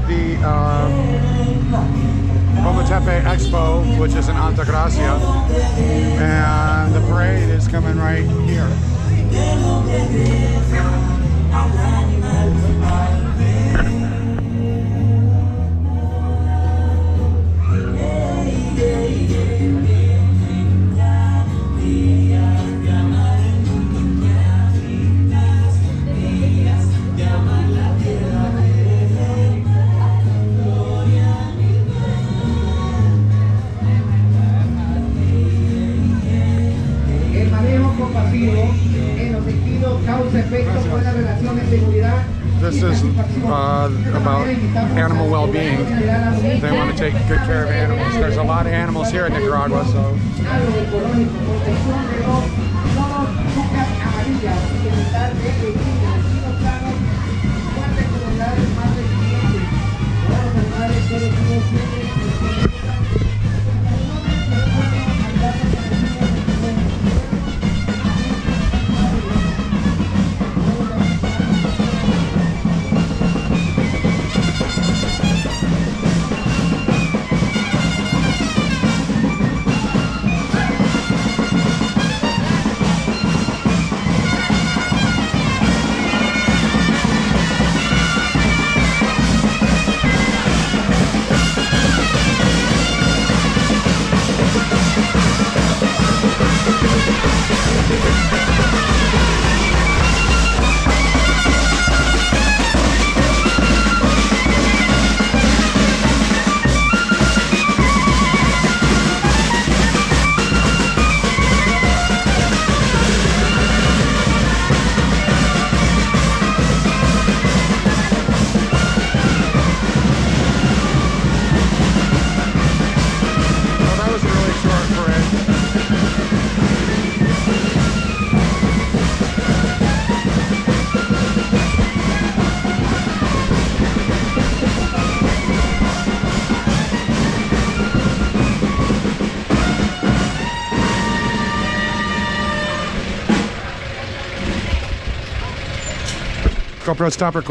the Ometepe Expo, which is in Altagracia, and the parade is coming right here. This is about animal well-being. They want to take good care of animals. There's a lot of animals here in Nicaragua, so. GoPro, stop recording.